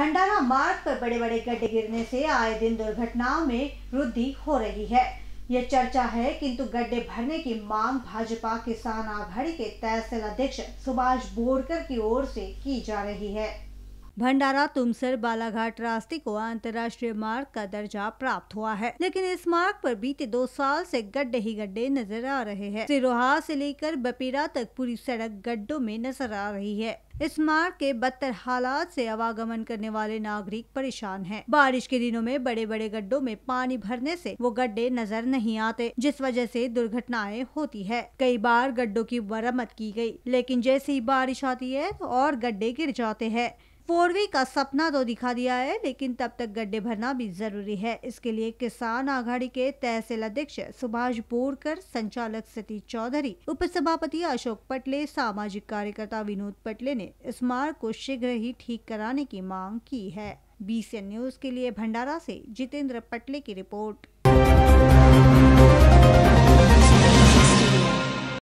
भंडारा मार्ग पर बड़े बड़े गड्ढे गिरने से आए दिन दुर्घटनाओं में वृद्धि हो रही है। ये चर्चा है, किंतु गड्ढे भरने की मांग भाजपा किसान आघाड़ी के तहसील अध्यक्ष सुभाष बोरकर की ओर से की जा रही है। भंडारा तुमसर बालाघाट रास्ते को अंतर्राष्ट्रीय मार्ग का दर्जा प्राप्त हुआ है, लेकिन इस मार्ग पर बीते 2 साल से गड्ढे ही गड्ढे नजर आ रहे हैं। सिरोहा से लेकर बपीरा तक पूरी सड़क गड्ढों में नजर आ रही है। इस मार्ग के बदतर हालात से आवागमन करने वाले नागरिक परेशान हैं। बारिश के दिनों में बड़े बड़े गड्ढों में पानी भरने से वो गड्ढे नजर नहीं आते, जिस वजह से दुर्घटनाएं होती है। कई बार गड्ढों की मरम्मत की गई, लेकिन जैसे ही बारिश आती है तो और गड्ढे गिर जाते हैं। 4V का सपना तो दिखा दिया है, लेकिन तब तक गड्ढे भरना भी जरूरी है। इसके लिए किसान आघाड़ी के तहसील अध्यक्ष सुभाष बोरकर, संचालक सतीश चौधरी, उप सभापति अशोक पटले, सामाजिक कार्यकर्ता विनोद पटले ने इस मार्ग को शीघ्र ही ठीक कराने की मांग की है। BCN न्यूज के लिए भंडारा से जितेंद्र पटले की रिपोर्ट।